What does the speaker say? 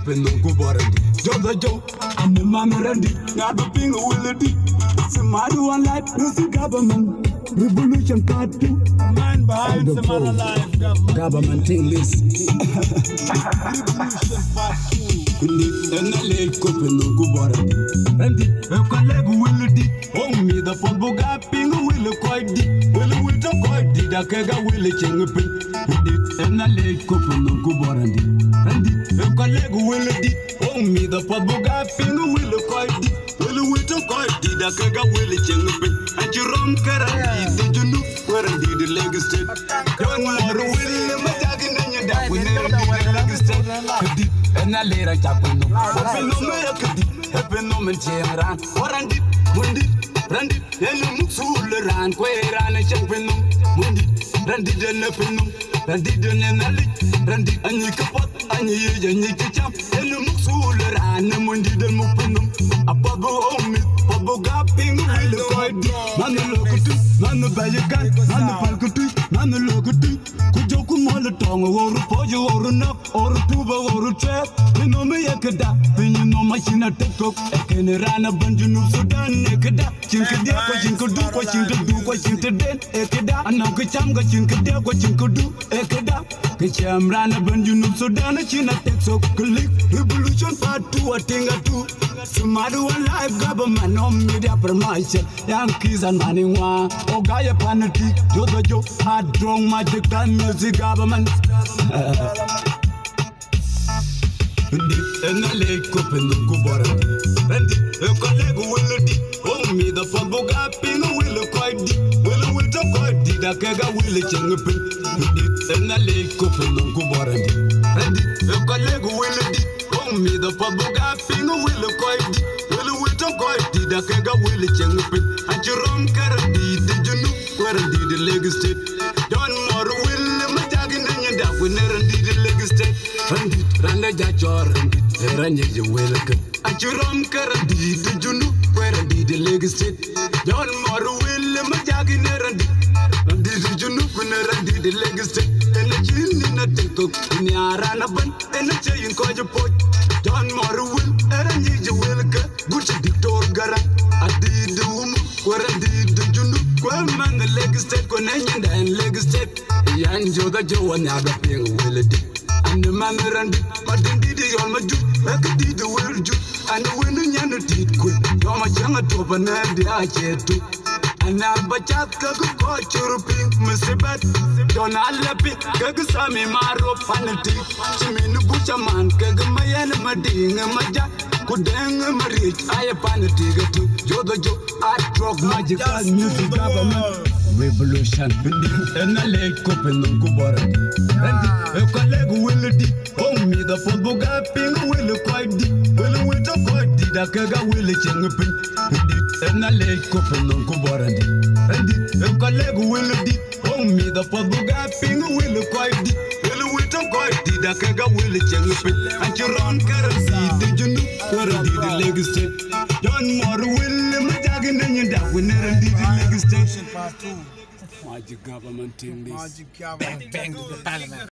open no go borandi. Joda jo, I'm the man ready. Not the thing will it. Somebody one life, music government. Revolution part 2. Man behind some other life, government thing list. Revolution part 2. And I lay open no go borandi. And the colleague will it. Oh me the football gapping will quite deep. Will it quite did a kega will it change a pin. And I lay open no go borandi. And the colleague will it. Oh me the football gapping will quite deep. Will it quite did a kega will it change a pin. And you run carry, did you know where I did the leg state? Don't want to will my tagging in your dad. We never know where the leg state. And I later chapel no. Happen no me happen no man ran. Or and it, Mundi, Randy, and the Muxul ran, queer and a champion. Mundi, Randy the Nepinum, Randy the Nenali, Randy and you capot, and you champ, and the Muxul ran, and Mundi the Mupinum. A bubble on me, bubble gapping, will look quite deep. Man the local, man the Bayakan, man the Palkatu, man the local. Kujoku Molatonga, or a pojo, or a knock, or a tuba, or a trap. You know me, Ekada, when you know machine at TikTok, I can run a bunch of Sudan, Ekada, Chinkadia, what you could do, what you could do, what you could do, Ekada, and now Kacham, what you could do, what you could do, Ekada, Kacham ran a bunch of Sudan, China TikTok, click, Revolution part 2, a thing or two. Somebody one life government, no media promotion, Yankees and Maniwa, or Gaia Panati, Jojo, hard drunk magic and music government. And I lay open the Kubarandi. And the colleague will it. Oh, me the football gapping will quite deep. Will it quite did a kega will it change a pin. And I lay open the Kubarandi. And the colleague will it. Oh, me the football gapping will quite deep. Will it quite did a kega will it change a pin. And your own caradi, did you know where did the leg state? Don't more will my tagging in your dad when never did the leg state. And it ran a jajor and it ran you welcome. At your own caradi, did you know where did the leg state? Don't more will my tagging and did you know when I did the leg state? And a chin in a TikTok in the Aranaban and a chain called your pot. John Morwell, and you welcome. Good Dictor Gara. I did the woman where I did the Junu. Man, the leg state connection and leg state. Yanjo the Joe and other thing will it. And the man ran, but then did the Yolmaju, like it did the world Jew. And the winning and the teeth quit. You're my younger top and the I too. And now, but just go to European, Mr. Bet. Don't I love it? Kagasami Maro Fanati. Chimin Bushaman, Kagamayan, Mading, and Maja. Kudang, Marit, I a panatiga too. Jodo, I drop magical music government. Revolution, and I lay open on Kubarandi. And a colleague will it. Oh, me the football gapping will quite deep. Will it quite did a Kaga will it change a pin. And I lay open on Kubarandi. And the colleague will it. Oh, me the football gapping will quite deep. Will it quite did a Kaga will it change a pin. And your own currency, did you know where I did the leg state? John Moore will my tagging in your dad when I did the leg state. part 2. Magic government thing this. Magic government, bang to the parliament.